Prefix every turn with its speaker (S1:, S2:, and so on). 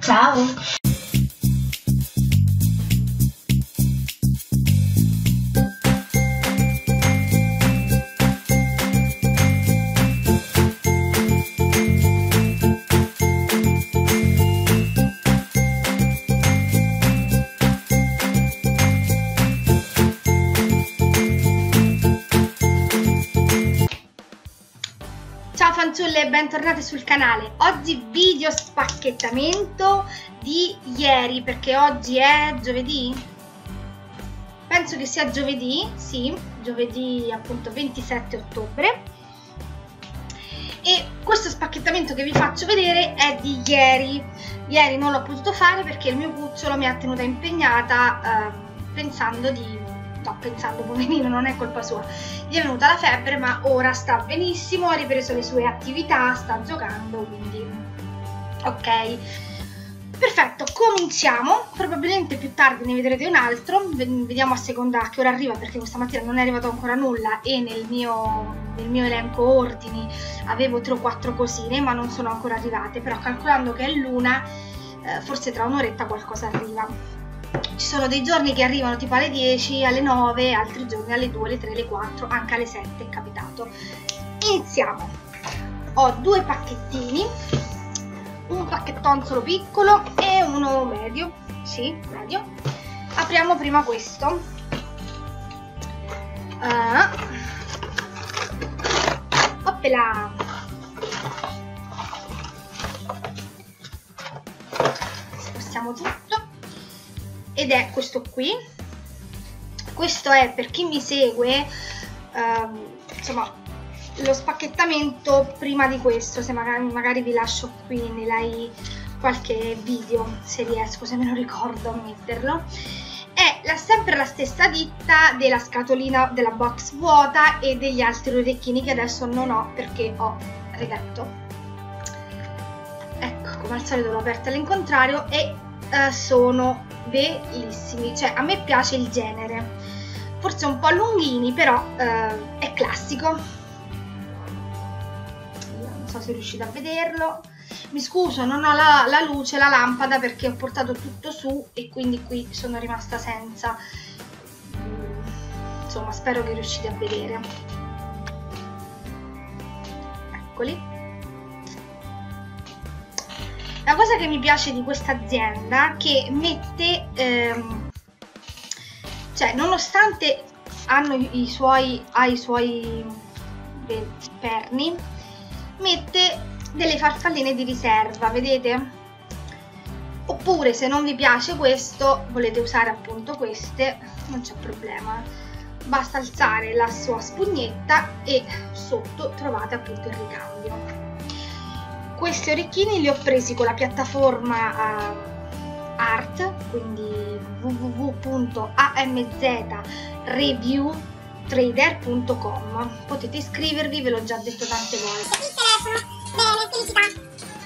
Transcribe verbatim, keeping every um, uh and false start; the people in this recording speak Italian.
S1: Ciao!
S2: Ciao fanciulle e bentornate sul canale. Oggi video spacchettamento di ieri, perché oggi è giovedì? Penso che sia giovedì, sì, giovedì appunto ventisette ottobre. E questo spacchettamento che vi faccio vedere è di ieri. Ieri non l'ho potuto fare perché il mio cucciolo mi ha tenuta impegnata eh, pensando di... no, pensando, poverino, non è colpa sua, gli è venuta la febbre, ma ora sta benissimo, ha ripreso le sue attività, sta giocando, quindi ok, perfetto. Cominciamo, probabilmente più tardi ne vedrete un altro, vediamo a seconda a che ora arriva, perché questa mattina non è arrivato ancora nulla e nel mio, nel mio elenco ordini avevo tre o quattro cosine, ma non sono ancora arrivate, però calcolando che è l'una, eh, forse tra un'oretta qualcosa arriva. Ci sono dei giorni che arrivano tipo alle dieci, alle nove, altri giorni alle due, alle tre, alle quattro, anche alle sette è capitato. Iniziamo. Ho due pacchettini, un pacchettonzolo piccolo e uno medio, sì, medio. Apriamo prima questo. Uh. Oppela! Spostiamo tutto. Ed è questo qui. Questo è, per chi mi segue, ehm, insomma, lo spacchettamento prima di questo, se magari, magari vi lascio qui nei qualche video, se riesco, se me lo ricordo a metterlo. È la, sempre la stessa ditta della scatolina della box vuota e degli altri orecchini che adesso non ho perché ho regato. Ecco, come al solito l'ho aperta all'incontrario e eh, sono bellissimi, cioè a me piace il genere, forse un po' lunghini, però eh, è classico. Non so se riuscite a vederlo, mi scuso, non ho la, la luce, la lampada, perché ho portato tutto su e quindi qui sono rimasta senza. Insomma, spero che riuscite a vedere. Eccoli. La cosa che mi piace di questa azienda è che mette, ehm, cioè nonostante hanno i suoi, ha i suoi perni, mette delle farfalline di riserva, vedete? Oppure se non vi piace questo, volete usare appunto queste, non c'è problema. Basta alzare la sua spugnetta e sotto trovate appunto il ricambio. Questi orecchini li ho presi con la piattaforma uh, Art, quindi w w w punto a m z review trader punto com. Potete iscrivervi, ve l'ho già detto tante volte.
S3: Il telefono, bene, felicità.